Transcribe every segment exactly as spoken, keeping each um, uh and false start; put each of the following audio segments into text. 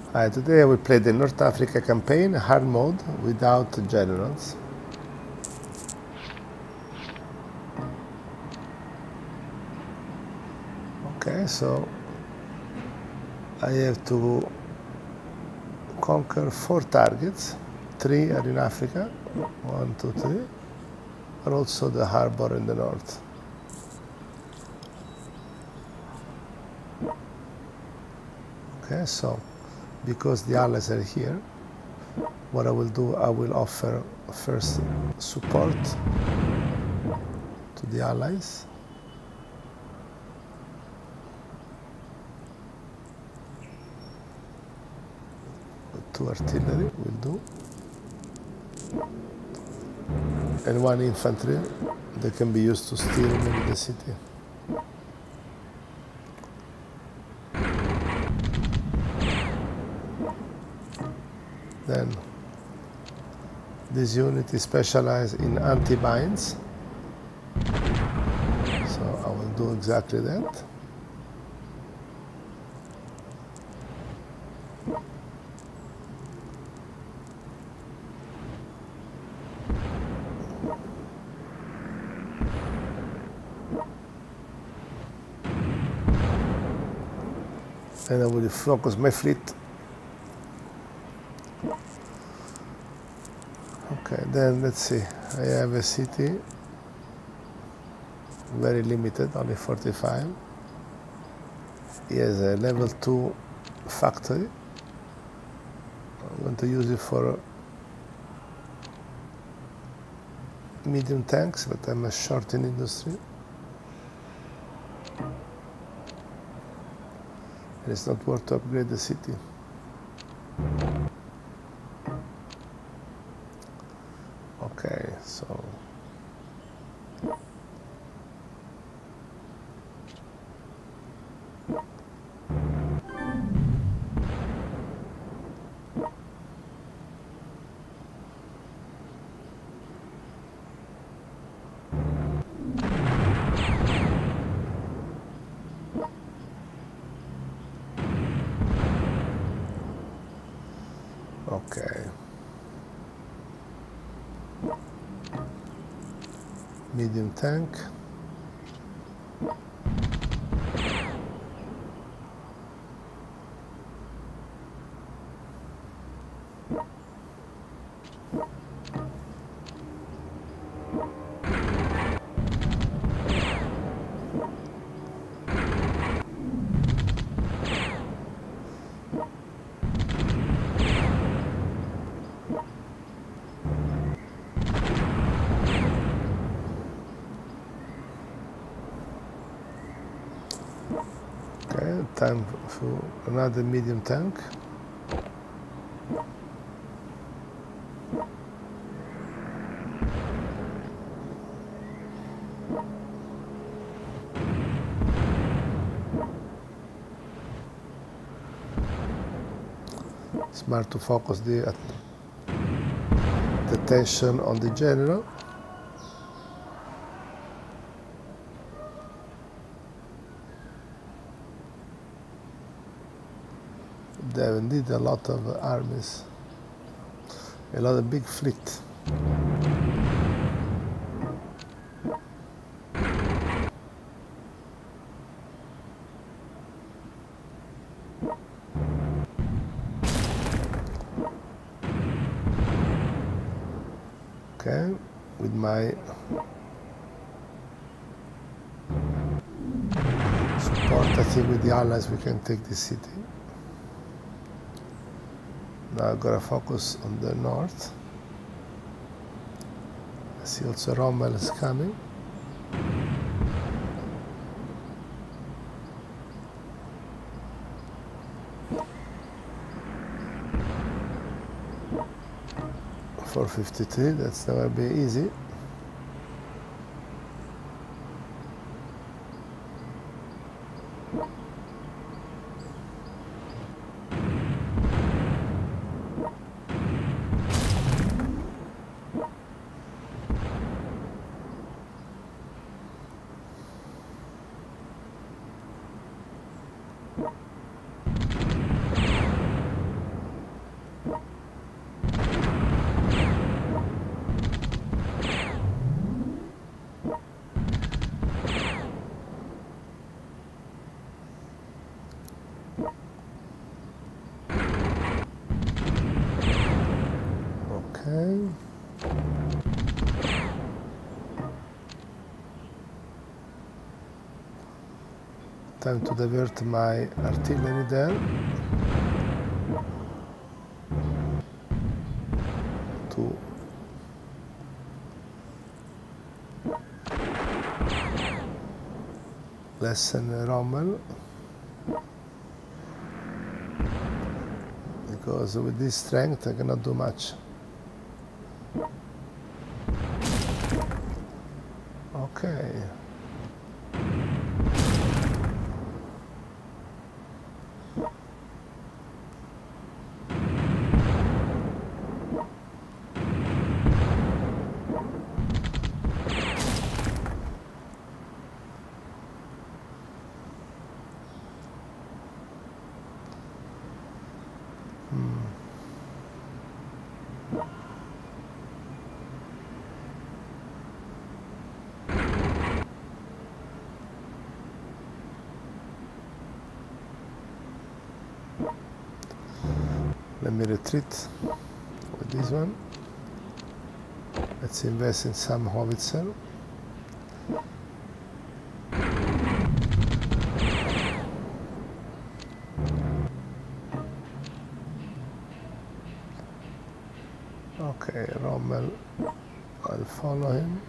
Hi, today I will play the North Africa campaign, hard mode, without generals. Okay, so I have to conquer four targets. Three are in Africa, one, two, three, but also the harbor in the north. Okay, so because the allies are here, what I will do, I will offer first support to the allies. Two artillery will do, and one infantry that can be used to steal maybe the city. Then this unit is specialized in anti-mines, so I will do exactly that. And I will focus my fleet. Okay, then let's see. I have a city, very limited, only forty-five. He has a level two factory. I'm going to use it for medium tanks, but I'm short in industry. And it's not worth to upgrade the city. Okay, so okay. Medium tank. Okay, time for another medium tank. Smart to focus the, the attention on the general. They have indeed a lot of armies, a lot of big fleet. Okay, with my support, I think with the allies we can take this city. Now I've got to focus on the north. I see also Rommel is coming. four fifty-three, that's never be easy. Time to divert my artillery there. To lessen Rommel. Because with this strength I cannot do much. Okay. Let me retreat with this one. Let's invest in some howitzer. Okay, Rommel, I'll follow him.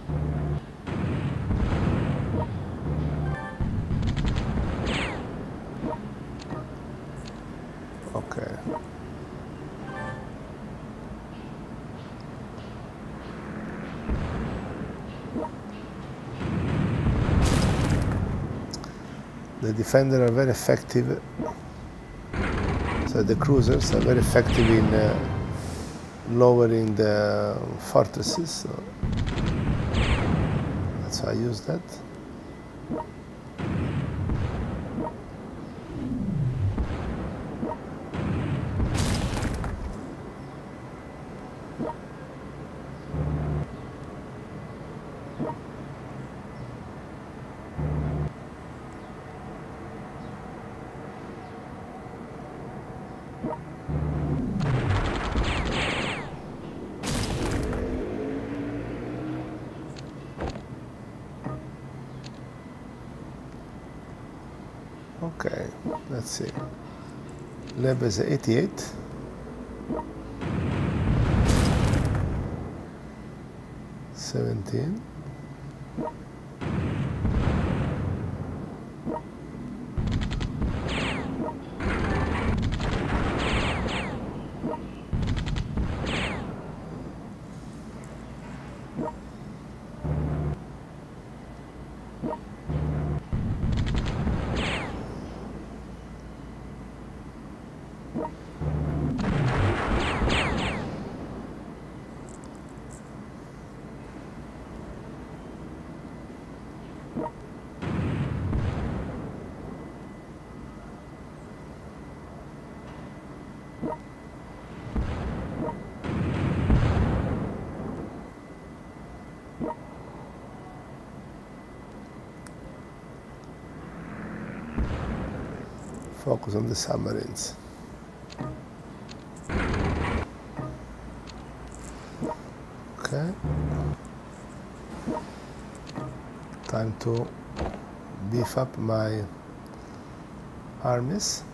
Okay. The defenders are very effective, so the cruisers are very effective in uh, lowering the fortresses, so that's why I use that. Okay, let's see. Leb is eighty-eight. seventeen. Focus on the submarines. Okay. Time to beef up my armies.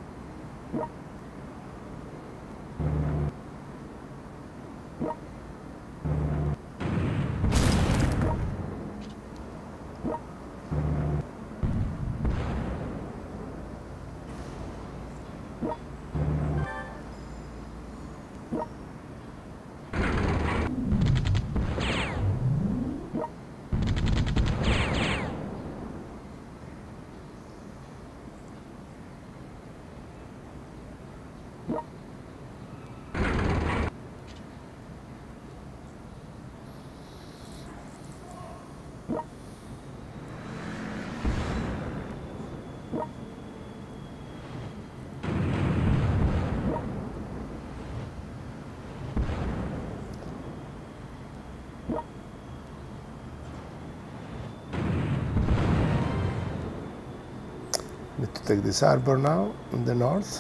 Need to take this harbor now in the north.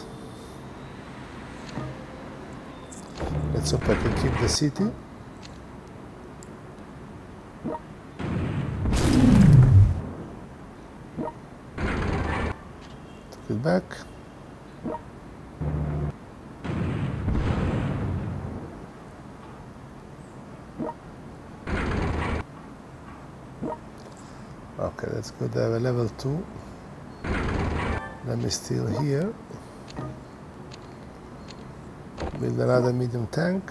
Let's hope I can keep the city. it back. Okay, that's good. I have a level two. Let me steal here. Build another medium tank.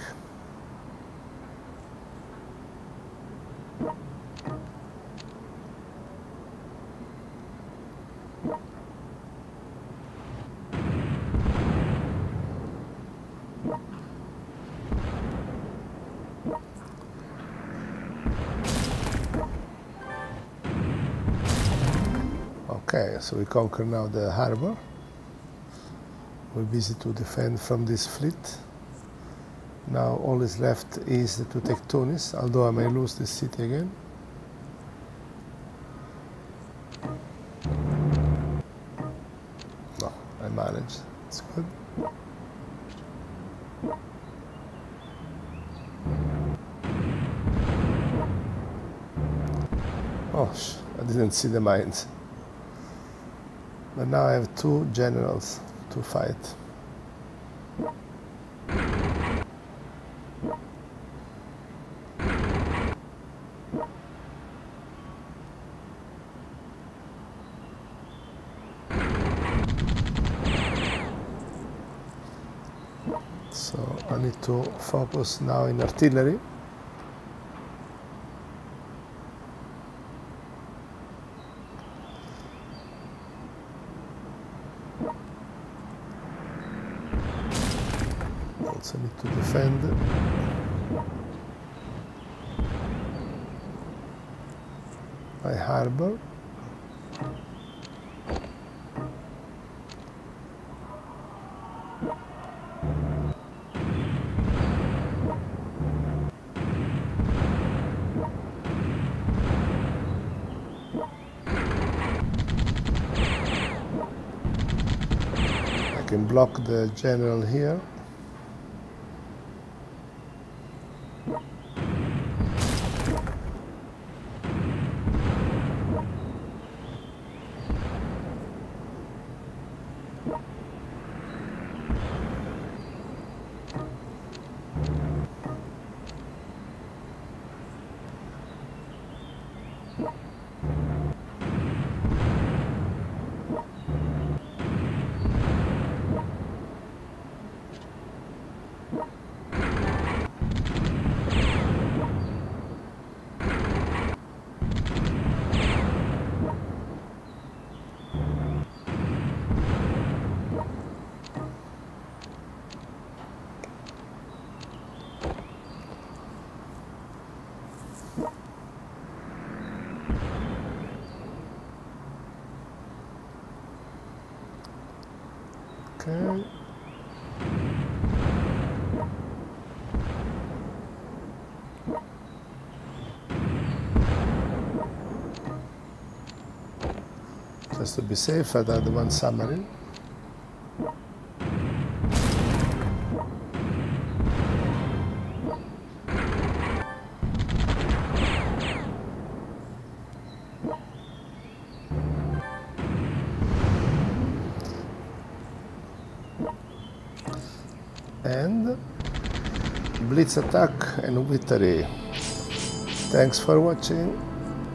Okay, so we conquer now the harbor. We're busy to defend from this fleet. Now all is left is to take Tunis, although I may lose this city again. No, I managed. It's good. Oh, sh I didn't see the mines. But now I have two generals to fight. So I need to focus now in artillery. Also need to defend my harbor. I can block the general here. Okay. Just to be safe, I add one submarine. And blitz attack and victory. Thanks for watching.